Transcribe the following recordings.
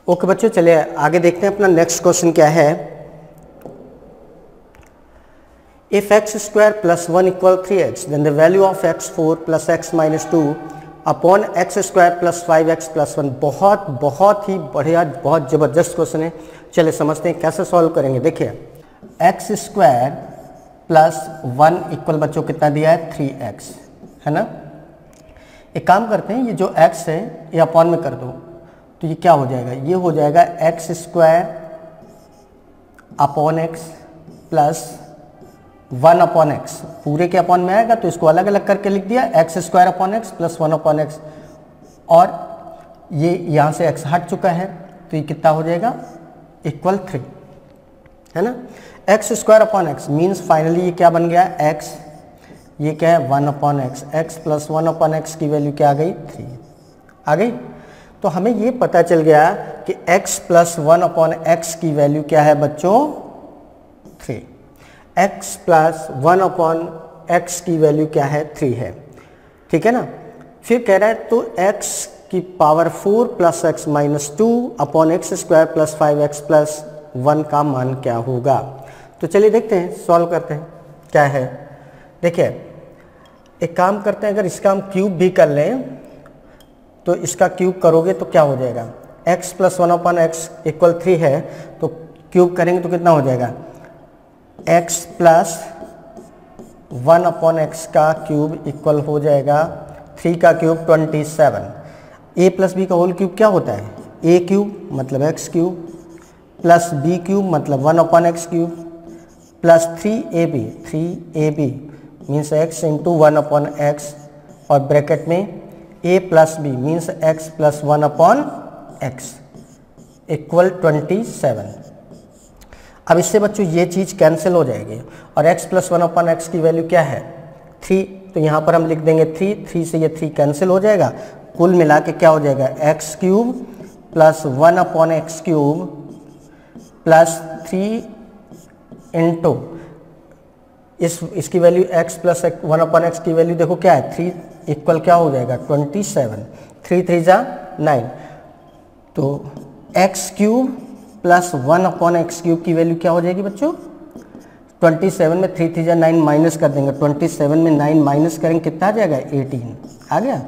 Okay बच्चों, चलिए आगे देखते हैं अपना नेक्स्ट क्वेश्चन क्या है। If X square plus 1 equal 3x then the value of x4 plus x minus 2 upon x square plus 5x plus 1। बहुत ही बढ़िया, बहुत ज़बरदस्त क्वेश्चन है। चलिए समझते हैं कैसे सॉल्व करेंगे। देखिए एक्स स्क्वायर प्लस 1 इक्वल बच्चों कितना दिया है 3x, है ना। एक काम करते हैं, ये जो x है ये अपॉन में कर दो, तो ये क्या हो जाएगा, ये हो जाएगा x square upon x plus 1 upon X. पूरे के अपॉन में आएगा तो इसको अलग अलग करके लिख दिया, x square upon x plus 1 upon X. और ये यहाँ से x हट चुका है तो ये कितना हो जाएगा इक्वल 3, है ना। X square upon X means finally ये क्या बन गया x, ये क्या है 1 upon X. X plus 1 upon x की वैल्यू क्या आ गई 3 आ गई। तो हमें ये पता चल गया कि x प्लस 1 अपॉन एक्स की वैल्यू क्या है बच्चों 3। x प्लस 1 अपॉन एक्स की वैल्यू क्या है 3 है, ठीक है ना। फिर कह रहा है तो x की power 4 plus X minus 2 upon x square plus 5x plus 1 का मान क्या होगा। तो चलिए देखते हैं, सॉल्व करते हैं क्या है। देखिए एक काम करते हैं, अगर इसका हम क्यूब भी कर लें तो इसका क्यूब करोगे तो क्या हो जाएगा, x plus 1 upon x equal 3 है तो क्यूब करेंगे तो कितना हो जाएगा, x प्लस 1 अपॉन एक्स का क्यूब इक्वल हो जाएगा 3 का क्यूब 27। a प्लस बी का होल क्यूब क्या होता है, a क्यूब मतलब x cube plus b cube मतलब 1 upon x cube plus 3ab means x into 1 upon X और ब्रैकेट में a plus B means x plus 1 upon x equal 27। अब इससे बच्चों ये चीज़ कैंसिल हो जाएगी और x प्लस 1 अपॉन एक्स की वैल्यू क्या है 3, तो यहाँ पर हम लिख देंगे 3 से ये 3 कैंसिल हो जाएगा। कुल मिला के क्या हो जाएगा x cube plus 1 upon x cube plus 3 into इसकी value x plus 1 upon x की वैल्यू देखो क्या है 3 इक्वल क्या हो जाएगा 27। 3 3 जा 9, तो x cube plus 1 upon x cube की वैल्यू क्या हो जाएगी बच्चों 27 में 3 3 जा 9 माइनस कर देंगे, 27 में 9 माइनस करेंगे कितना आ जाएगा 18 आ गया।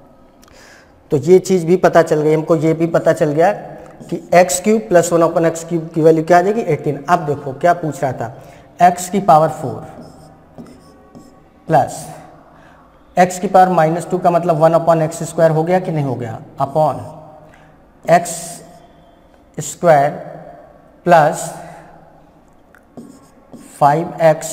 तो ये चीज़ भी पता चल गई हमको, ये भी पता चल गया कि x cube plus 1 upon x cube की वैल्यू क्या आ जाएगी 18। अब देखो क्या पूछ रहा था, x की पावर 4 प्लस x की पावर माइनस 2 का मतलब 1 अपॉन एक्स स्क्वायर हो गया कि नहीं हो गया, upon x square plus 5x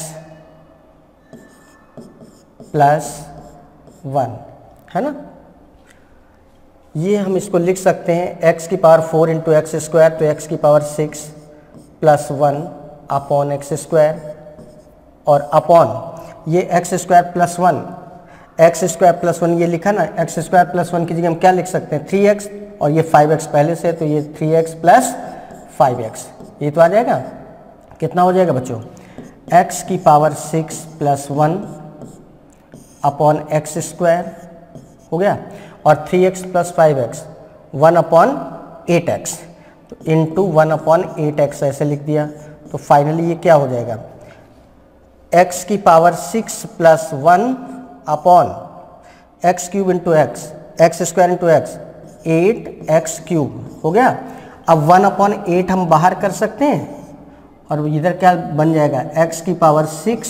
plus 1, है ना। ये हम इसको लिख सकते हैं x की पावर 4 इंटू एक्स स्क्वायर, तो x की power 6 plus 1 upon x square और अपॉन ये X square plus 1, X square plus 1 ये लिखा ना, एक्स स्क्वायर प्लस 1 की जगह हम क्या लिख सकते हैं 3x और ये 5x पहले से, तो ये 3x प्लस 5x ये तो आ जाएगा। कितना हो जाएगा बच्चों x की power 6 plus 1 upon x square हो गया और 3x plus 5x 1 upon 8x, तो इंटू 1 अपॉन 8x ऐसे लिख दिया। तो फाइनली ये क्या हो जाएगा x की power 6 plus 1 upon x cube into X square into X 8x cube हो गया। अब 1 अपॉन 8 हम बाहर कर सकते हैं और इधर क्या बन जाएगा x की power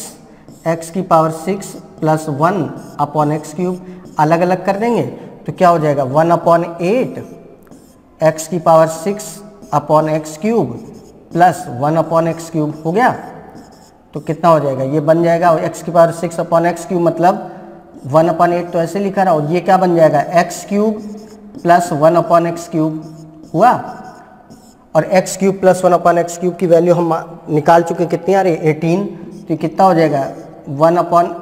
6 plus 1 upon x cube अलग अलग कर देंगे तो क्या हो जाएगा 1 अपॉन 8 एक्स की power 6 upon x cube plus 1 upon x cube हो गया। तो कितना हो जाएगा ये बन जाएगा x की पावर 6 अपॉन एक्स क्यूब मतलब 1 अपॉन 8 तो ऐसे लिखा रहा, और ये क्या बन जाएगा x cube plus 1 upon x cube हुआ। और X cube plus 1 upon x cube की वैल्यू हम निकाल चुके, कितनी आ रही है 18, तो कितना हो जाएगा 1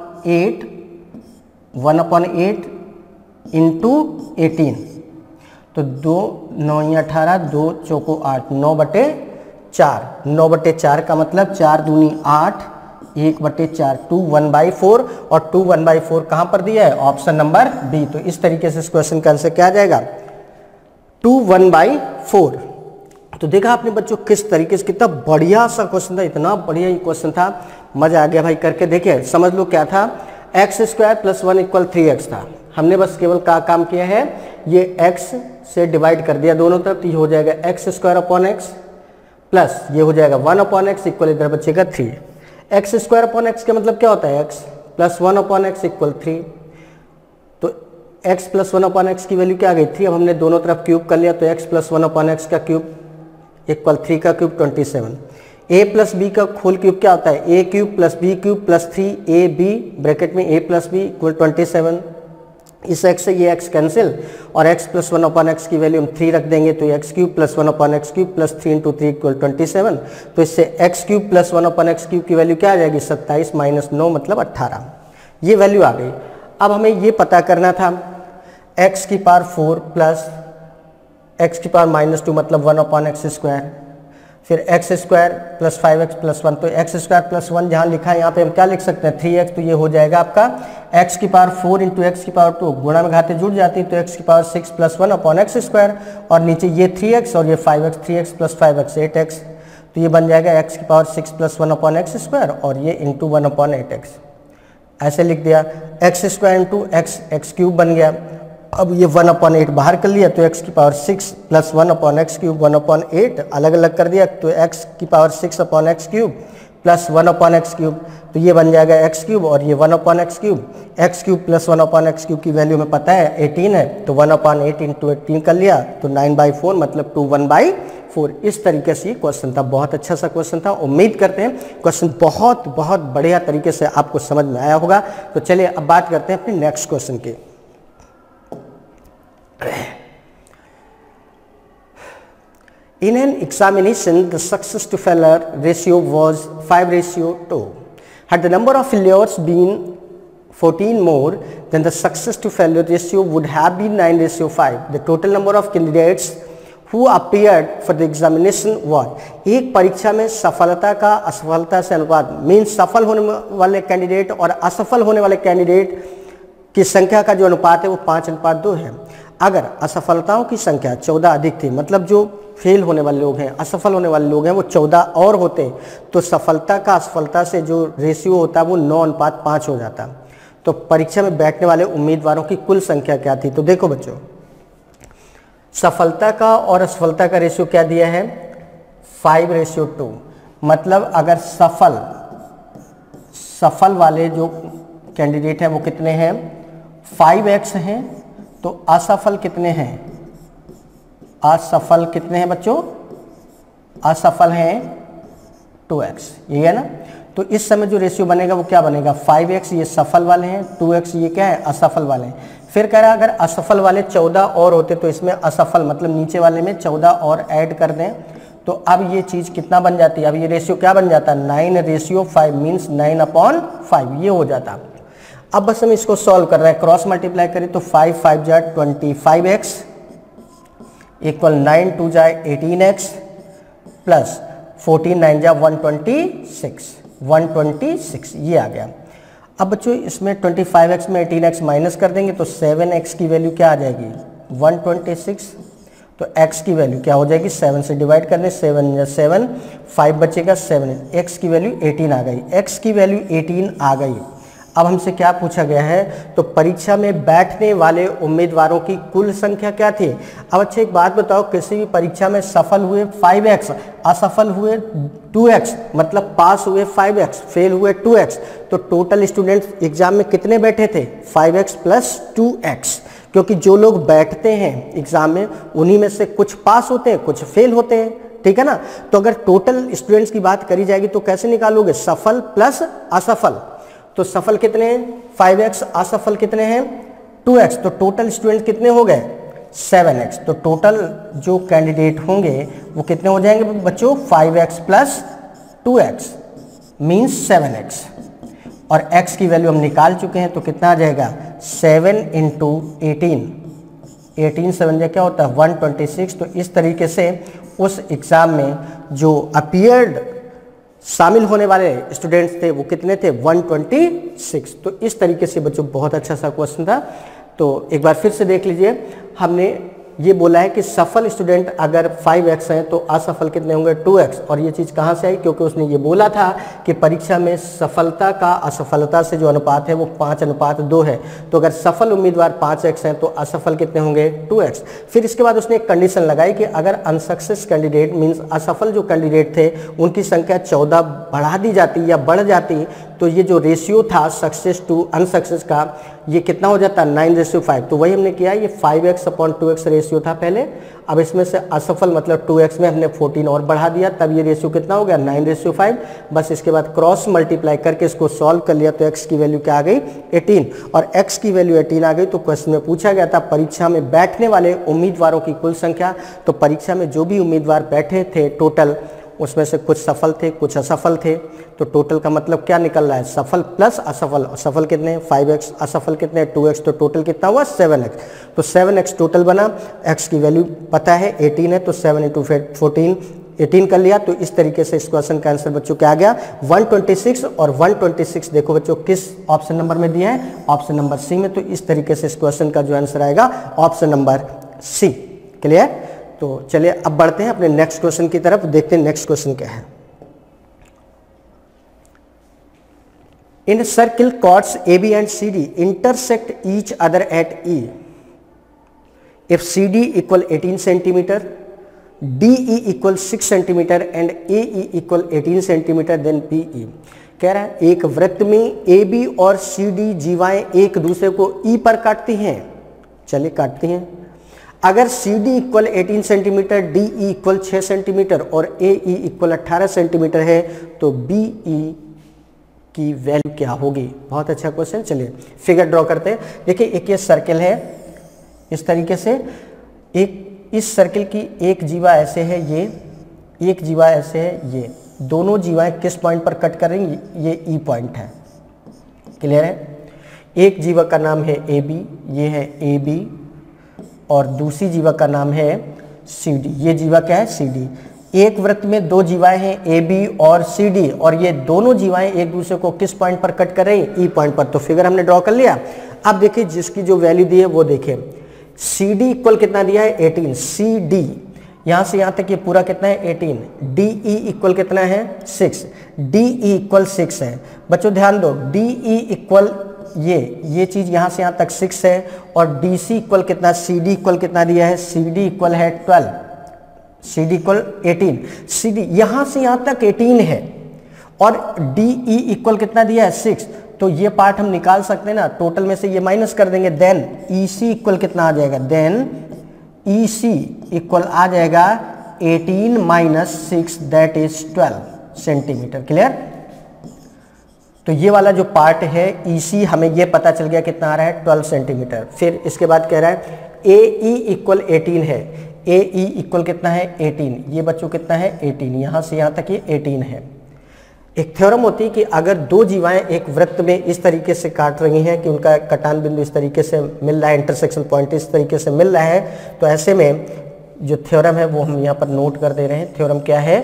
अपॉन 8 इंटू 18, तो 2 9 18 2 चौको 8 9/4, 9/4 का मतलब 4 दूनी 8 1/4 2 1/4 और 2 1/4 कहाँ पर दिया है ऑप्शन नंबर बी। तो इस तरीके से इस क्वेश्चन का आंसर क्या आ जाएगा 2 1/4। तो देखा आपने बच्चों किस तरीके से, कितना बढ़िया सा क्वेश्चन था, इतना बढ़िया ये क्वेश्चन था, मजा आ गया भाई करके। देखिए समझ लो क्या था, x square plus 1 equal 3x था। हमने बस केवल काम किया है, ये x से डिवाइड कर दिया दोनों तरफ, तो ये हो जाएगा x square upon x plus ये हो जाएगा 1 अपॉन एक्स इक्वल इधर बचेगा 3। एक्स स्क्वायर अपॉन एक्स का मतलब क्या होता है, x plus 1 upon x equal 3। तो x प्लस 1 अपॉन एक्स की वैल्यू क्या आ गई 3। अब हमने दोनों तरफ क्यूब कर लिया, तो x प्लस 1 अपॉन एक्स का क्यूब इक्वल 3 का क्यूब 27। a प्लस बी का होल क्यूब क्या होता है, a cube plus B cube plus 3ab bracket में a प्लस बी इक्वल 27। इस x से ये x कैंसिल और x प्लस 1 अपॉन एक्स की वैल्यू हम 3 रख देंगे, तो x cube plus 1 upon x cube plus 3 into 3 equal 27। तो इससे x cube plus 1 upon x cube की वैल्यू क्या आ जाएगी 27 माइनस 9 मतलब 18। ये वैल्यू आ गई। अब हमें ये पता करना था x की पावर 4 प्लस x की पावर माइनस 2 मतलब 1 अपॉन एक्स स्क्वायर, फिर x square plus 5x plus 1। तो एक्स स्क्वायर प्लस 1 जहाँ लिखा है यहाँ पे हम क्या लिख सकते हैं 3x, तो ये हो जाएगा आपका x की पावर 4 इंटू एक्स की पावर 2, गुणा में घाते जुड़ जाती है, तो x की power 6 plus 1 upon x square, और नीचे ये 3x और ये 5x, 3x plus 5x 8x, तो ये बन जाएगा x की power 6 plus 1 upon x square और ये इंटू 1 अपॉन 8x। ऐसे लिख दिया, x square into x cube बन गया। अब ये 1 अपॉन 8 बाहर कर लिया, तो x की power 6 plus 1 upon x cube 1 upon 8 अलग अलग कर दिया, तो x की power 6 upon x cube plus 1 upon x cube, तो ये बन जाएगा एक्स क्यूब और ये 1 upon x cube plus 1 upon x cube की वैल्यू में पता है 18 है, तो 1 अपॉन 8 इंटू 18 कर लिया, तो 9/4 मतलब 2 1/4। इस तरीके से क्वेश्चन था, बहुत अच्छा सा क्वेश्चन था। उम्मीद करते हैं क्वेश्चन बहुत बहुत बढ़िया तरीके से आपको समझ में आया होगा। तो चलिए अब बात करते हैं अपने नेक्स्ट क्वेश्चन की। In an examination, the success to failure ratio was 5:2. Had the number of failures been 14 more, then the success to failure ratio would have been 9:5. The total number of candidates who appeared for the examination was। एक परीक्षा में सफलता का असफलता से अनुपात, means सफल होने वाले कैंडिडेट और असफल होने वाले कैंडिडेट की संख्या का जो अनुपात है वो 5:2 है। अगर असफलताओं की संख्या 14 अधिक थी, मतलब जो फेल होने वाले लोग हैं, असफल होने वाले लोग हैं, वो 14 और होते, तो सफलता का असफलता से जो रेशियो होता है वो 9:5 हो जाता। तो परीक्षा में बैठने वाले उम्मीदवारों की कुल संख्या क्या थी। तो देखो बच्चों, सफलता का और असफलता का रेशियो क्या दिया है 5:2। मतलब अगर सफल वाले जो कैंडिडेट हैं वो कितने हैं 5x हैं, तो असफल कितने हैं, असफल कितने हैं बच्चों, असफल हैं 2x, ये है ना। तो इस समय जो रेशियो बनेगा वो क्या बनेगा 5x ये सफल वाले हैं, 2x ये क्या है असफल वाले हैं। फिर कह रहा है अगर असफल वाले 14 और होते तो इसमें असफल मतलब नीचे वाले में 14 और ऐड कर दें, तो अब ये चीज़ कितना बन जाती है, अब ये रेशियो क्या बन जाता है 9:5 मीन्स 9/5 ये हो जाता। अब बस हम इसको सॉल्व कर रहे हैं, क्रॉस मल्टीप्लाई करें तो 5 5 जा 25x इक्वल 9 2 जा 18x प्लस 14 9 जा 126 ये आ गया। अब बच्चों इसमें 25x में 18x माइनस कर देंगे तो 7x की वैल्यू क्या आ जाएगी 126। तो x की वैल्यू क्या हो जाएगी 7 से डिवाइड कर दें, 7 या 7 5 बचेगा 7, x की वैल्यू 18 आ गई, x की वैल्यू 18 आ गई। अब हमसे क्या पूछा गया है, तो परीक्षा में बैठने वाले उम्मीदवारों की कुल संख्या क्या थी। अब अच्छा एक बात बताओ, किसी भी परीक्षा में सफल हुए 5x, असफल हुए 2x, मतलब पास हुए 5x, फेल हुए 2x, तो टोटल स्टूडेंट्स एग्जाम में कितने बैठे थे 5x प्लस 2x, क्योंकि जो लोग बैठते हैं एग्जाम में उन्हीं में से कुछ पास होते हैं कुछ फेल होते हैं, ठीक है ना। तो अगर टोटल स्टूडेंट्स की बात करी जाएगी तो कैसे निकालोगे, सफल प्लस असफल। तो सफल कितने हैं 5x, असफल कितने हैं 2x, तो टोटल स्टूडेंट कितने हो गए 7x। तो टोटल जो कैंडिडेट होंगे वो कितने हो जाएंगे बच्चों 5x plus 2x means 7x, और x की वैल्यू हम निकाल चुके हैं तो कितना आ जाएगा 7 इंटू 18 7 क्या होता है 126। तो इस तरीके से उस एग्ज़ाम में जो अपीयर्ड शामिल होने वाले स्टूडेंट्स थे वो कितने थे 126। तो इस तरीके से बच्चों बहुत अच्छा सा क्वेश्चन था। तो एक बार फिर से देख लीजिए, हमने ये बोला है कि सफल स्टूडेंट अगर 5x हैं तो असफल कितने होंगे 2x। और ये चीज़ कहाँ से आई, क्योंकि उसने ये बोला था कि परीक्षा में सफलता का असफलता से जो अनुपात है वो 5:2 है। तो अगर सफल उम्मीदवार 5x हैं तो असफल कितने होंगे 2x। फिर इसके बाद उसने एक कंडीशन लगाई कि अगर अनसक्सेस कैंडिडेट मीन्स असफल जो कैंडिडेट थे उनकी संख्या 14 बढ़ा दी जाती या बढ़ जाती तो ये जो रेशियो था सक्सेस टू अनसक्सेस का ये कितना हो जाता 9:5। तो वही हमने किया, ये 5x/2x रेशियो था पहले, अब इसमें से असफल मतलब 2x में हमने 14 और बढ़ा दिया, तब ये रेशियो कितना हो गया 9:5। बस इसके बाद क्रॉस मल्टीप्लाई करके इसको सॉल्व कर लिया तो x की वैल्यू क्या आ गई 18। और x की वैल्यू 18 आ गई तो क्वेश्चन में पूछा गया था परीक्षा में बैठने वाले उम्मीदवारों की कुल संख्या। तो परीक्षा में जो भी उम्मीदवार बैठे थे टोटल उसमें से कुछ सफल थे कुछ असफल थे, तो टोटल का मतलब क्या निकल रहा है सफल प्लस असफल। सफल कितने 5x, असफल कितने 2x, तो टोटल कितना हुआ 7x। तो 7x टोटल बना, x की वैल्यू पता है 18 है तो 7 × 14 18 कर लिया। तो इस तरीके से इस क्वेश्चन का आंसर बच्चों क्या आ गया 126। और 126 देखो बच्चों किस ऑप्शन नंबर में दिया है, ऑप्शन नंबर सी में। तो इस तरीके से इस क्वेश्चन का जो आंसर आएगा ऑप्शन नंबर सी। क्लियर। तो चलिए अब बढ़ते हैं अपने नेक्स्ट क्वेश्चन की तरफ, देखते हैं नेक्स्ट क्वेश्चन क्या है। In circle chords AB and CD intersect each other at E if CD equal 18 centimeter, DE equal 6 centimeter and AE equal 18 centimeter, then PE। कह रहा है एक वृत्त में AB और CD जीवाएं एक दूसरे को E पर काटती हैं। चलिए काटती हैं। अगर CD equal 18 centimetre, DE equal 6 centimetre और AE इक्वल 18 सेंटीमीटर है तो BE की वैल्यू क्या होगी। बहुत अच्छा क्वेश्चन। चलिए फिगर ड्रॉ करते हैं। देखिए एक ये सर्किल है इस तरीके से, एक इस सर्किल की एक जीवा ऐसे है, ये एक जीवा ऐसे है, ये दोनों जीवाएं किस पॉइंट पर कट कर रही, ये E पॉइंट है। क्लियर है। एक जीवा का नाम है AB, ये है AB, और दूसरी जीवा का नाम है CD। ये जीवा क्या है CD। एक वृत्त में दो जीवाएं हैं AB और CD और ये दोनों जीवाएं एक दूसरे को किस पॉइंट पर कट कर रही हैं E पॉइंट पर। तो फिगर हमने ड्रॉ कर लिया। अब देखिए जिसकी जो वैल्यू दी है वो देखिए, CD इक्वल कितना दिया है 18, CD यहां से यहां तक ये पूरा कितना है 18, DE इक्वल कितना है 6, DE इक्वल 6 है। बच्चों ध्यान दो, DE इक्वल ये चीज यहां से यहां तक 6 है और DC इक्वल कितना, CD इक्वल कितना दिया है, CD इक्वल है 12, CD इक्वल 18, CD यहां से यहां तक 18 है और DE इक्वल कितना दिया है 6। तो ये पार्ट हम निकाल सकते हैं ना, टोटल में से ये माइनस कर देंगे, देन EC इक्वल कितना आ जाएगा, देन EC इक्वल आ जाएगा 18 minus 6 that is 12 centimetre. Clear. तो ये वाला जो पार्ट है EC हमें ये पता चल गया कितना आ रहा है 12 सेंटीमीटर। फिर इसके बाद कह रहा है AE इक्वल 18 है, AE इक्वल कितना है 18, ये बच्चों कितना है 18, यहाँ से यहाँ तक ये 18 है। एक थ्योरम होती है कि अगर दो जीवाएं एक वृत्त में इस तरीके से काट रही हैं कि उनका कटान बिंदु इस तरीके से मिल रहा है, इंटरसेक्शन पॉइंट इस तरीके से मिल रहा है, तो ऐसे में जो थ्योरम है वो हम यहाँ पर नोट कर दे रहे हैं। थ्योरम क्या है,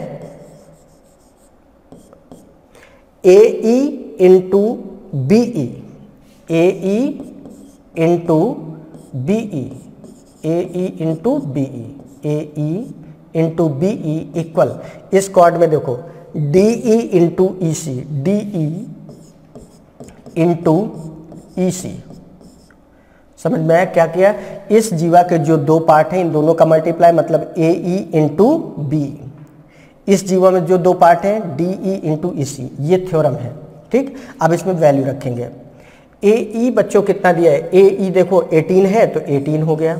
AE into BE, AE into BE, AE into BE, AE into BE equal, इस कॉर्ड में देखो DE into EC, DE into EC। समझ में आया क्या किया, इस जीवा के जो दो पार्ट हैं इन दोनों का मल्टीप्लाई मतलब AE इंटू BE, इस जीवा में जो दो पार्ट हैं DE इंटू EC, ये थ्योरम है। ठीक, अब इसमें वैल्यू रखेंगे। AE बच्चों कितना दिया है, AE देखो 18 है तो 18 हो गया।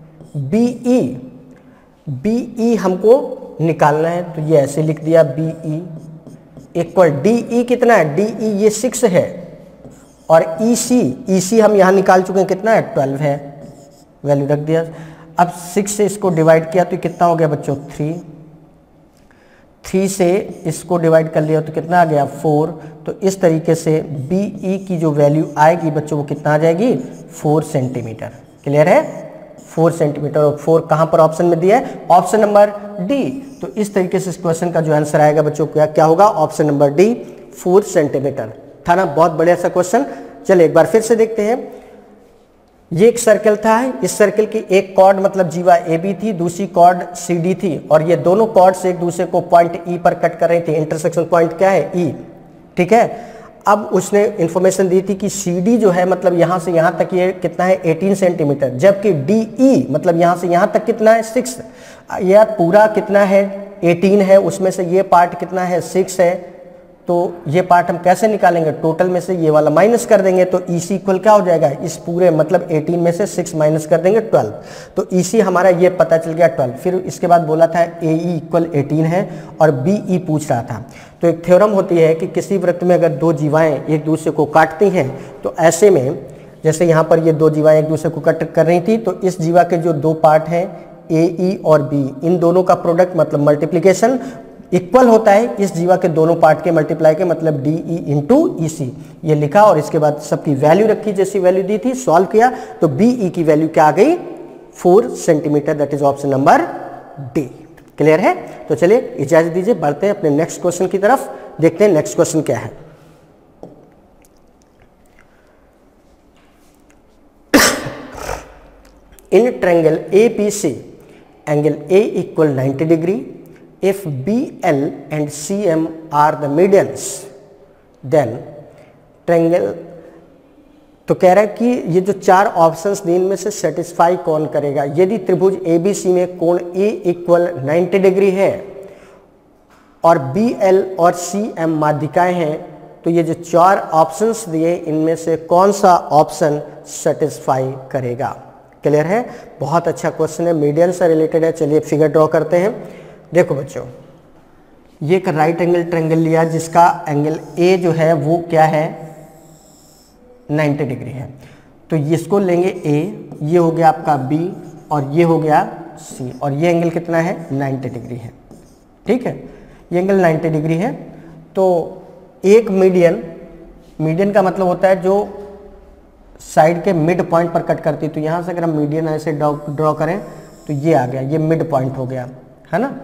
BE हमको निकालना है तो ये ऐसे लिख दिया, BE इक्वल DE कितना है, DE ये 6 है और EC हम यहाँ निकाल चुके हैं कितना है 12 है, वैल्यू रख दिया। अब 6 से इसको डिवाइड किया तो कितना हो गया बच्चों 3 से इसको डिवाइड कर लिया तो कितना आ गया 4। तो इस तरीके से BE की जो वैल्यू आएगी बच्चों वो कितना आ जाएगी 4 सेंटीमीटर। क्लियर है, 4 सेंटीमीटर। और 4 कहाँ पर ऑप्शन में दिया है, ऑप्शन नंबर डी। तो इस तरीके से इस क्वेश्चन का जो आंसर आएगा बच्चों क्या होगा, ऑप्शन नंबर डी 4 सेंटीमीटर। था ना, बहुत बढ़िया सा क्वेश्चन। चलिए एक बार फिर से देखते हैं। ये एक सर्कल था, इस सर्कल की एक कॉर्ड मतलब जीवा ए बी थी, दूसरी कॉर्ड सी डी थी, और ये दोनों कॉर्ड्स एक दूसरे को पॉइंट ई पर कट कर रही थी। इंटरसेक्शन पॉइंट क्या है? ई। ठीक है, अब उसने इंफॉर्मेशन दी थी कि सी डी जो है मतलब यहाँ से यहाँ तक ये कितना है 18 सेंटीमीटर, जबकि डी ई मतलब यहाँ से यहाँ तक कितना है 6। यह पूरा कितना है 18 है, उसमें से ये पार्ट कितना है 6 है, तो ये पार्ट हम कैसे निकालेंगे? टोटल में से ये वाला माइनस कर देंगे, तो EC इक्वल क्या हो जाएगा? इस पूरे मतलब 18 में से 6 माइनस कर देंगे 12, तो EC हमारा ये पता चल गया 12। फिर इसके बाद बोला था AE इक्वल 18 है और BE पूछ रहा था। तो एक थ्योरम होती है कि किसी वृत्त में अगर दो जीवाएं एक दूसरे को काटती हैं, तो ऐसे में जैसे यहाँ पर ये दो जीवाएं एक दूसरे को कट कर रही थी, तो इस जीवा के जो दो पार्ट हैं AE और B, इन दोनों का प्रोडक्ट मतलब मल्टीप्लीकेशन इक्वल होता है इस जीवा के दोनों पार्ट के मल्टीप्लाई के, मतलब DE इंटू EC। ये लिखा और इसके बाद सबकी वैल्यू रखी, जैसी वैल्यू दी थी, सॉल्व किया, तो BE की वैल्यू क्या आ गई? 4 centimetre. That is option number D. Clear है? तो चलिए इजाजत दीजिए, बढ़ते हैं अपने नेक्स्ट क्वेश्चन की तरफ, देखते हैं नेक्स्ट क्वेश्चन क्या है। In triangle ABC angle A equal 90 degree, if BL and CM are the medians, then triangle, तो कह रहा है कि ये जो चार ऑप्शंस दिन में से सेटिस्फाई कौन करेगा? यदि त्रिभुज ABC में कोण A इक्वल 90 डिग्री है और BL और CM माध्यिकाएं हैं, तो ये जो चार ऑप्शंस दिए इनमें से कौन सा ऑप्शन सेटिस्फाई करेगा? क्लियर है? बहुत अच्छा क्वेश्चन है, मीडियन से रिलेटेड है। चलिए फिगर ड्रॉ करते हैं। देखो बच्चों, ये एक राइट एंगल ट्रायंगल लिया जिसका एंगल A जो है वो क्या है 90 डिग्री है, तो इसको लेंगे A, ये हो गया आपका B और ये हो गया C, और ये एंगल कितना है 90 डिग्री है। ठीक है, ये एंगल 90 डिग्री है। तो एक मीडियन का मतलब होता है जो साइड के मिड पॉइंट पर कट करती है, तो यहाँ से अगर हम मीडियन ऐसे ड्रॉ करें तो ये आ गया, ये मिड पॉइंट हो गया, है ना।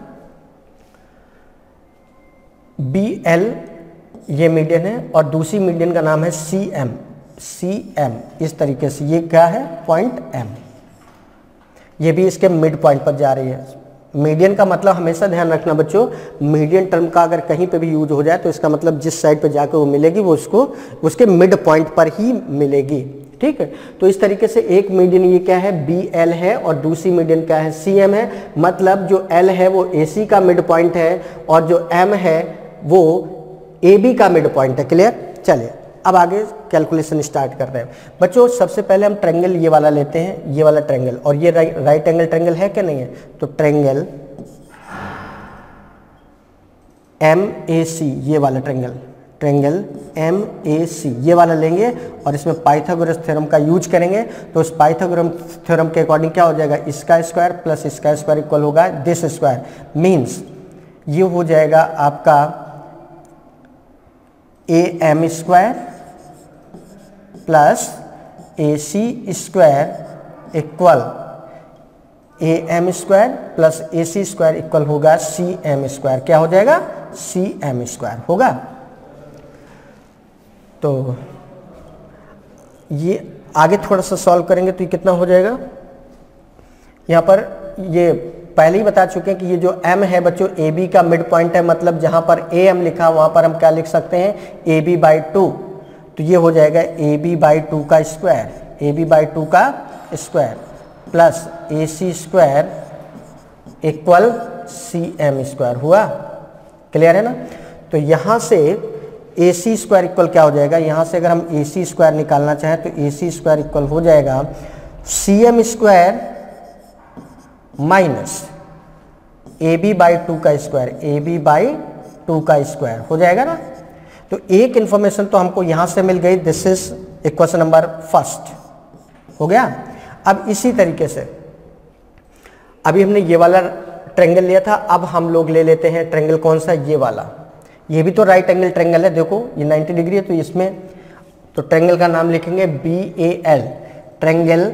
BL ये मीडियन है और दूसरी मीडियन का नाम है CM, इस तरीके से ये क्या है पॉइंट M, ये भी इसके मिड पॉइंट पर जा रही है। मीडियन का मतलब हमेशा ध्यान रखना बच्चों, मीडियन टर्म का अगर कहीं पे भी यूज हो जाए तो इसका मतलब जिस साइड पे जाकर वो मिलेगी वो उसको उसके मिड पॉइंट पर ही मिलेगी। ठीक है, तो इस तरीके से एक मीडियन ये क्या है BL है और दूसरी मीडियन क्या है CM है, मतलब जो L है वो AC का मिड पॉइंट है और जो M है वो AB का मिड पॉइंट है। क्लियर? चलिए अब आगे कैलकुलेशन स्टार्ट कर रहे हैं बच्चों। सबसे पहले हम ट्रायंगल ये वाला लेते हैं, ये वाला ट्रायंगल, और ये राइट एंगल ट्रायंगल है क्या नहीं है, तो ट्रायंगल MAC, ये वाला ट्रायंगल MAC ये वाला लेंगे और इसमें पाइथागोरस थ्योरम का यूज करेंगे। तो उस पाइथागोरस थ्योरम के अकॉर्डिंग क्या हो जाएगा, इसका स्क्वायर प्लस इसका स्क्वायर इक्वल होगा दिस स्क्वायर, मीन्स ये हो जाएगा आपका AM square plus AC square equal AM square plus AC square equal होगा CM स्क्वायर। क्या हो जाएगा? CM स्क्वायर होगा। तो ये आगे थोड़ा सा सॉल्व करेंगे तो ये कितना हो जाएगा, यहाँ पर ये पहले ही बता चुके हैं कि ये जो M है बच्चों AB का मिड पॉइंट है, मतलब जहाँ पर AM लिखा वहाँ पर हम क्या लिख सकते हैं AB/2, तो ये हो जाएगा AB/2 का स्क्वायर, AB/2 का square plus AC square equal CM square हुआ। क्लियर है ना? तो यहाँ से AC स्क्वायर इक्वल क्या हो जाएगा, यहाँ से अगर हम AC स्क्वायर निकालना चाहें तो AC स्क्वायर इक्वल हो जाएगा CM स्क्वायर माइनस AB/2 का स्क्वायर, AB/2 का स्क्वायर हो जाएगा ना। तो एक इंफॉर्मेशन तो हमको यहां से मिल गई, this is equation number first हो गया। अब इसी तरीके से अभी हमने ये वाला ट्रायंगल लिया था, अब हम लोग ले लेते हैं ट्रायंगल कौन सा, ये वाला, ये भी तो राइट एंगल ट्रायंगल है, देखो ये 90 डिग्री है, तो इसमें तो ट्रायंगल का नाम लिखेंगे BAL, ट्रायंगल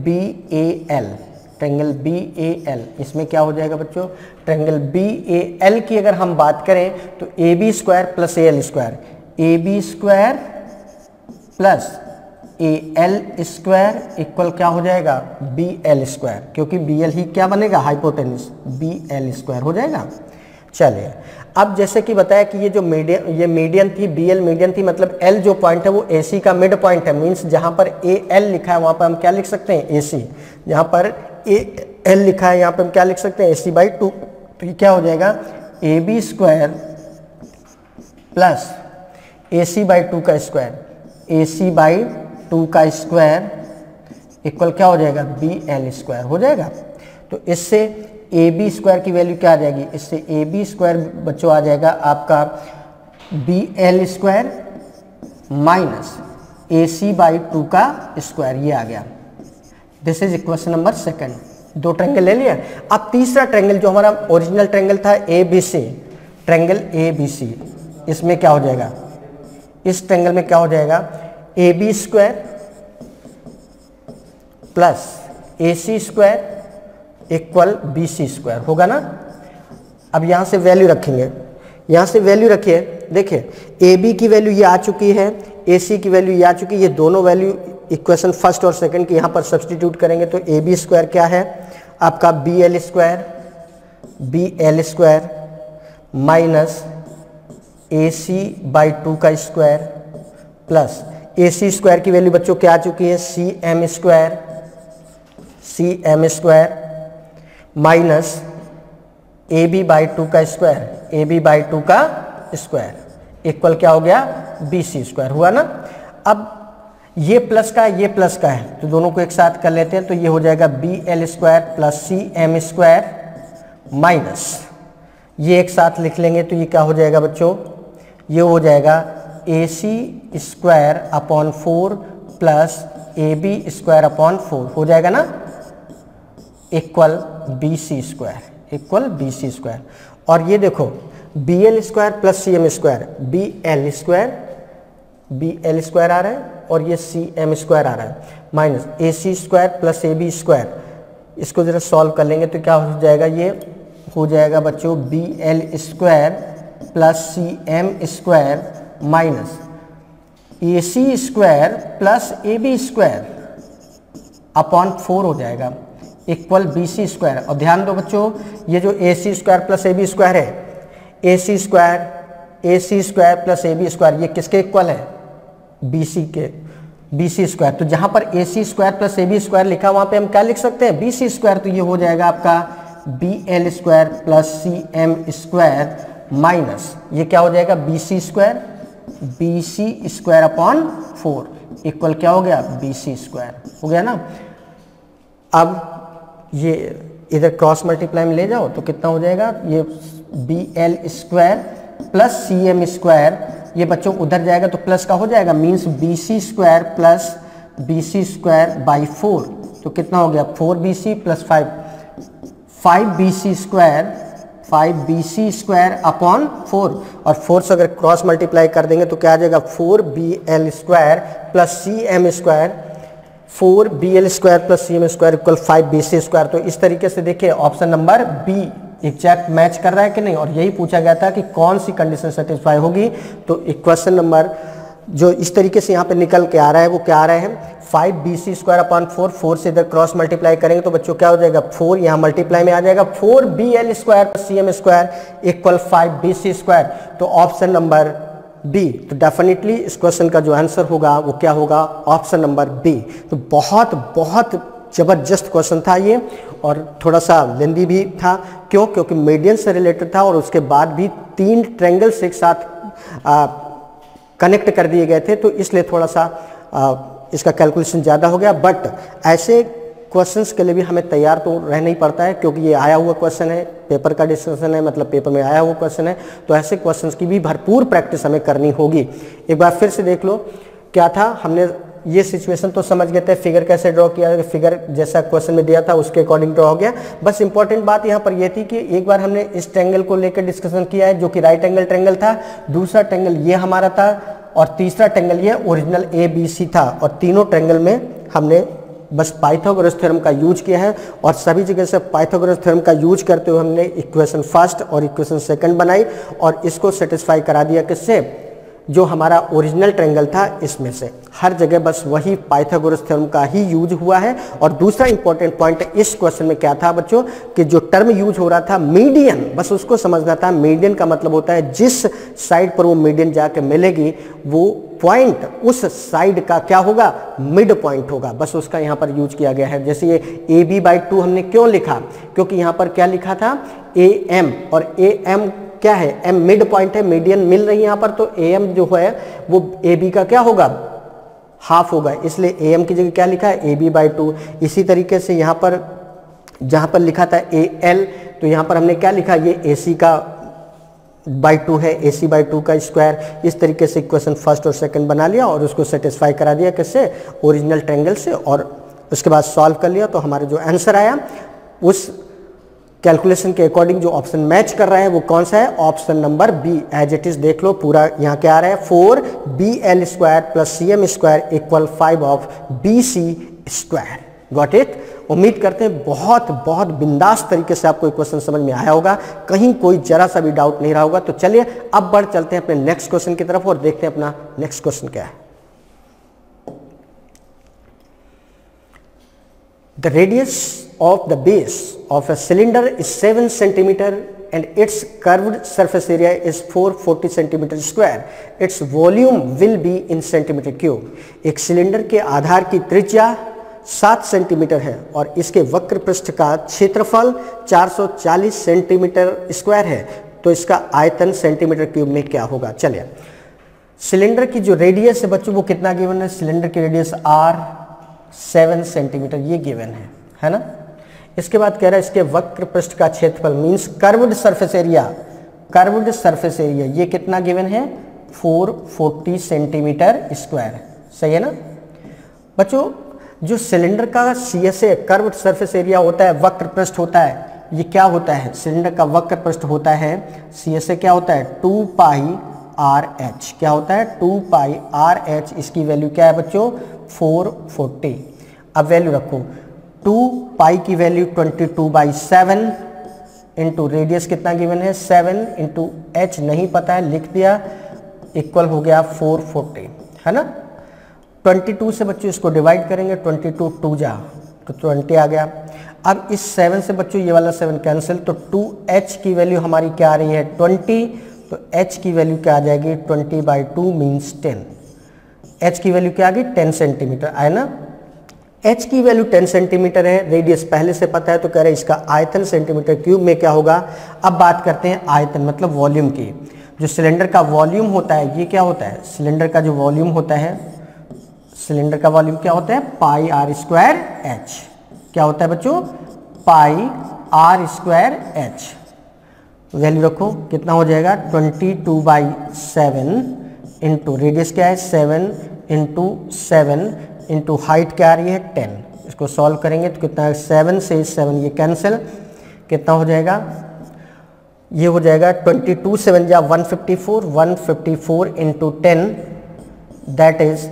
BAL। इसमें क्या हो जाएगा बच्चों, ट्रायंगल BAL की अगर हम बात करें तो AB square plus AL square, AB square plus A L square equal क्या हो जाएगा बी एल स्क्वायर, क्योंकि बी एल ही क्या बनेगा हाइपोटेन्यूज, बी एल स्क्वायर हो जाएगा। चलिए अब जैसे कि बताया कि ये जो मीडियन थी, बी एल मीडियन थी, मतलब एल जो पॉइंट है वो ए सी का मिड पॉइंट है, मीन्स जहाँ पर ए एल लिखा है वहाँ पर हम क्या लिख सकते हैं ए सी, जहाँ पर ए एल लिखा है यहाँ पर हम क्या लिख सकते हैं ए सी बाई 2। तो ये क्या हो जाएगा A B square plus A C by 2 का स्क्वायर, ए सी बाई 2 का स्क्वायर इक्वल क्या हो जाएगा बी एल स्क्वायर हो जाएगा। तो इससे ए बी स्क्वायर की वैल्यू क्या आ जाएगी, इससे ए बी स्क्वायर बच्चों आ जाएगा आपका B L square minus A C by 2 का स्क्वायर, ये आ गया। This is equation number second. दो ट्रायंगल ले लिया। अब तीसरा ट्रायंगल जो हमारा ओरिजिनल ट्रायंगल था A B C, triangle A B C, इसमें क्या हो जाएगा, इस ट्रायंगल में क्या हो जाएगा A B square plus A C square equal B C square होगा ना। अब यहां से वैल्यू रखेंगे, यहां से वैल्यू रखिए, देखिए ए बी की वैल्यू ये आ चुकी है, ए सी की वैल्यू ये आ चुकी है, ये दोनों वैल्यू इक्वेशन फर्स्ट और सेकंड की यहां पर सब्सटीट्यूट करेंगे तो ए बी स्क्वायर क्या है आपका B L square minus A C by 2 का square plus A C square की वैल्यू बच्चों क्या आ चुकी है C M square minus A B by 2 का स्क्वायर इक्वल क्या हो गया बी सी स्क्वायर हुआ ना। अब ये प्लस का है, ये प्लस का है, तो दोनों को एक साथ कर लेते हैं तो ये हो जाएगा B L square plus C M square minus, ये एक साथ लिख लेंगे तो ये क्या हो जाएगा बच्चों, ये हो जाएगा A C square upon 4 plus A B square upon 4 हो जाएगा ना, इक्वल बी सी स्क्वायर। और ये देखो B L square plus C M square, B L square आ रहा है और ये सी एम स्क्वायर आ रहा है minus A C square plus A B square, इसको जरा सॉल्व कर लेंगे तो क्या हो जाएगा, ये हो जाएगा बच्चों B L square plus C M square minus A C square plus A B square upon 4 हो जाएगा इक्वल बी सी स्क्वायर। और ध्यान दो बच्चों ये जो A C square plus A B square है, A C square plus A B square ये किसके इक्वल है बी सी के, बी सी स्क्वायर। तो जहां पर A C square plus A B square लिखा वहां पे हम क्या लिख सकते हैं बी सी स्क्वायर, तो ये हो जाएगा आपका B L square plus C M square minus ये क्या हो जाएगा B C square upon 4 equal क्या हो गया बी सी स्क्वायर हो गया ना। अब ये इधर क्रॉस मल्टीप्लाई में ले जाओ तो कितना हो जाएगा, ये B L square plus C M square, ये बच्चों उधर जाएगा तो प्लस का हो जाएगा, means B C square plus B C square by 4, तो कितना हो गया 4bc plus 5bc square upon 4, और 4 से अगर क्रॉस मल्टीप्लाई कर देंगे तो क्या आ जाएगा 4bl square plus C M square, 4bl square plus C M square equal 5bc square. तो इस तरीके से देखिए option number B exact match कर रहा है कि नहीं, और यही पूछा गया था कि कौन सी कंडीशन सेटिस्फाई होगी। तो इक्वेशन नंबर जो इस तरीके से यहाँ पे निकल के आ रहा है वो क्या आ रहा है 5bc स्क्वायर अपॉन 4 से इधर क्रॉस मल्टीप्लाई करेंगे तो बच्चों क्या हो जाएगा 4 यहाँ मल्टीप्लाई में आ जाएगा 4bl square plus C M square equal 5bc square. तो ऑप्शन नंबर बी, तो डेफिनेटली इस क्वेश्चन का जो आंसर होगा वो क्या होगा ऑप्शन नंबर बी। तो बहुत बहुत ज़बरदस्त क्वेश्चन था ये, और थोड़ा सा लेंदी भी था, क्यों, क्योंकि मीडियन से रिलेटेड था और उसके बाद भी 3 ट्रायंगल्स एक साथ कनेक्ट कर दिए गए थे, तो इसलिए थोड़ा सा इसका कैलकुलेशन ज़्यादा हो गया। बट ऐसे क्वेश्चंस के लिए भी हमें तैयार तो रहना ही पड़ता है, क्योंकि ये आया हुआ क्वेश्चन है, पेपर का डिस्कशन है, मतलब पेपर में आया हुआ क्वेश्चन है, तो ऐसे क्वेश्चंस की भी भरपूर प्रैक्टिस हमें करनी होगी। एक बार फिर से देख लो क्या था, हमने ये सिचुएशन तो समझ गए थे, फिगर कैसे ड्रॉ किया, फिगर जैसा क्वेश्चन में दिया था उसके अकॉर्डिंग ड्रॉ हो गया। बस इंपॉर्टेंट बात यहाँ पर यह थी कि एक बार हमने इस ट्रायंगल को लेकर डिस्कशन किया है जो कि राइट एंगल ट्रायंगल था, दूसरा ट्रायंगल ये हमारा था, और तीसरा ट्रायंगल ये ओरिजिनल ABC था, और तीनों ट्रायंगल में हमने बस पाइथागोरस थ्योरम का यूज किया है, और सभी जगह से पाइथागोरस थ्योरम का यूज करते हुए हमने इक्वेशन फर्स्ट और इक्वेशन सेकंड बनाई और इसको सेटिस्फाई करा दिया किससे, जो हमारा ओरिजिनल ट्रायंगल था इसमें से। हर जगह बस वही पाइथागोरस थ्योरम का ही यूज हुआ है। और दूसरा इंपॉर्टेंट पॉइंट इस क्वेश्चन में क्या था बच्चों कि जो टर्म यूज हो रहा था मीडियन, बस उसको समझना था। मीडियन का मतलब होता है जिस साइड पर वो मीडियन जाके मिलेगी वो पॉइंट उस साइड का क्या होगा, मिड पॉइंट होगा, बस उसका यहाँ पर यूज किया गया है। जैसे ये AB/2 हमने क्यों लिखा, क्योंकि यहाँ पर क्या लिखा था AM, और AM क्या है, M मिड पॉइंट है, मीडियन मिल रही है यहाँ पर, तो AM जो है वो AB का क्या होगा, हाफ होगा, इसलिए AM की जगह क्या लिखा है AB/2। इसी तरीके से यहाँ पर जहाँ पर लिखा था AL, तो यहाँ पर हमने क्या लिखा, ये AC का /2 है, AC/2 का स्क्वायर। इस तरीके से इक्वेशन फर्स्ट और सेकंड बना लिया और उसको सेटिस्फाई करा दिया किससे, ओरिजिनल ट्रायंगल से, और उसके बाद सॉल्व कर लिया। तो हमारा जो आंसर आया उस कैलकुलेशन के अकॉर्डिंग जो ऑप्शन मैच कर रहा है वो कौन सा है, option number B. As it is देख लो, पूरा यहाँ क्या आ रहा है, 4BL² + CM² = 5 of BC²। Got it. उम्मीद करते हैं बहुत बहुत बिंदास तरीके से आपको क्वेश्चन समझ में आया होगा, कहीं कोई जरा सा भी डाउट नहीं रहा होगा। तो चलिए अब बढ़ चलते हैं अपने नेक्स्ट क्वेश्चन की तरफ और देखते हैं अपना नेक्स्ट क्वेश्चन क्या है। The radius of the base of a cylinder is 7 centimeter and its curved surface area is 440 centimeter square. Its volume will be in centimeter cube. एक सिलेंडर के आधार की त्रिज्या 7 सेंटीमीटर है और इसके वक्र पृष्ठ का क्षेत्रफल 440 सेंटीमीटर स्क्वायर है, तो इसका आयतन सेंटीमीटर क्यूब में क्या होगा। चलिए, सिलेंडर की जो रेडियस है बच्चों वो कितना गिवन है, सिलेंडर की रेडियस R 7 सेंटीमीटर ये गिवन है ना। इसके बाद कह रहा है इसके वक्र पृष्ठ का क्षेत्रफल means curved surface area, curved surface area ये कितना गिवन है, 440 सेंटीमीटर स्क्वायर। सही है ना बच्चों। जो सिलेंडर का CSA कर्व्ड सरफेस एरिया होता है, वक्र पृष्ठ होता है, ये क्या होता है, सिलेंडर का वक्र पृष्ठ होता है CSA क्या होता है 2πRh, क्या होता है 2πRh। इसकी वैल्यू क्या है बच्चों 440। अब वैल्यू रखो, 2 पाई की वैल्यू 22/7 इंटू रेडियस कितना गिवन है 7 इंटू h नहीं पता है लिख दिया, इक्वल हो गया 440 है ना। 22 से बच्चों इसको डिवाइड करेंगे, 22 2 जा तो 20 आ गया। अब इस 7 से बच्चों ये वाला 7 कैंसिल, तो 2h की वैल्यू हमारी क्या आ रही है 20, तो h की वैल्यू क्या आ जाएगी 20/2 मीन्स 10। h की वैल्यू क्या आ गई 10 सेंटीमीटर आए ना। h की वैल्यू 10 सेंटीमीटर है, रेडियस पहले से पता है, तो कह रहे हैं इसका आयतन सेंटीमीटर क्यूब में क्या होगा। अब बात करते हैं आयतन मतलब वॉल्यूम की। जो सिलेंडर का वॉल्यूम होता है ये क्या होता है, सिलेंडर का जो वॉल्यूम होता है, सिलेंडर का वॉल्यूम क्या होता है πr²h। क्या होता है बच्चों πr²h। वैल्यू रखो कितना हो जाएगा 22/7 इंटू रेडियस क्या है 7 इंटू 7 इंटू हाइट क्या आ रही है 10। इसको सॉल्व करेंगे तो कितना है 7 से 7 ये कैंसिल, कितना हो जाएगा, ये हो जाएगा 22 7 जा 154, 154 into 10 that is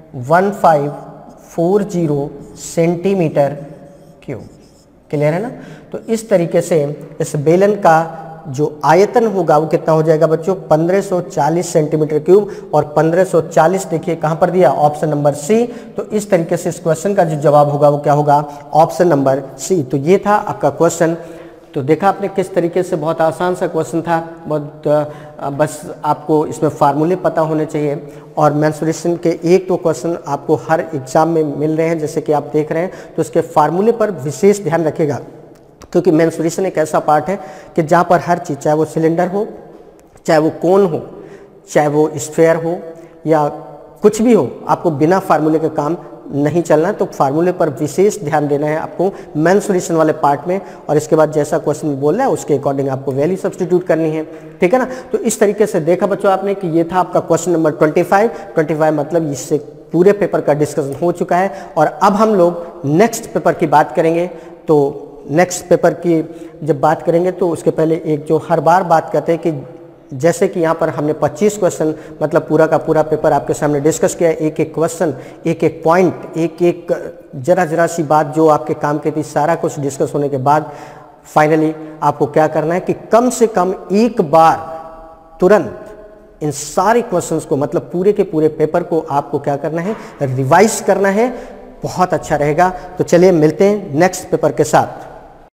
1540 centimetre cube. Clear है ना। तो इस तरीके से इस बेलन का जो आयतन होगा वो कितना हो जाएगा बच्चों 1540 सेंटीमीटर क्यूब, और 1540 देखिए कहाँ पर दिया ऑप्शन नंबर सी। तो इस तरीके से इस क्वेश्चन का जो जवाब होगा वो क्या होगा ऑप्शन नंबर सी। तो ये था आपका क्वेश्चन। तो देखा आपने किस तरीके से, बहुत आसान सा क्वेश्चन था, बहुत बस आपको इसमें फार्मूले पता होने चाहिए। और मेंसुरेशन के एक तो क्वेश्चन आपको हर एग्जाम में मिल रहे हैं जैसे कि आप देख रहे हैं, तो इसके फार्मूले पर विशेष ध्यान रखिएगा, क्योंकि मेंसुरेशन एक ऐसा पार्ट है कि जहाँ पर हर चीज़, चाहे वो सिलेंडर हो, चाहे वो कोन हो, चाहे वो स्फेयर हो या कुछ भी हो, आपको बिना फार्मूले के काम नहीं चलना। तो फार्मूले पर विशेष ध्यान देना है आपको मेंसुरेशन वाले पार्ट में, और इसके बाद जैसा क्वेश्चन बोल रहा है उसके अकॉर्डिंग आपको वैल्यू सब्स्टिट्यूट करनी है, ठीक है ना। तो इस तरीके से देखा बच्चों आपने कि ये था आपका क्वेश्चन नंबर 25 मतलब इससे पूरे पेपर का डिस्कशन हो चुका है। और अब हम लोग नेक्स्ट पेपर की बात करेंगे। तो नेक्स्ट पेपर की जब बात करेंगे तो उसके पहले एक जो हर बार बात करते हैं कि जैसे कि यहाँ पर हमने 25 क्वेश्चन मतलब पूरा का पूरा पेपर आपके सामने डिस्कस किया, एक एक क्वेश्चन, एक एक पॉइंट, एक एक जरा सी बात जो आपके काम की थी, सारा कुछ डिस्कस होने के बाद फाइनली आपको क्या करना है कि कम से कम एक बार तुरंत इन सारे क्वेश्चंस को, मतलब पूरे के पूरे पेपर को आपको क्या करना है, रिवाइज करना है, बहुत अच्छा रहेगा। तो चलिए मिलते हैं नेक्स्ट पेपर के साथ।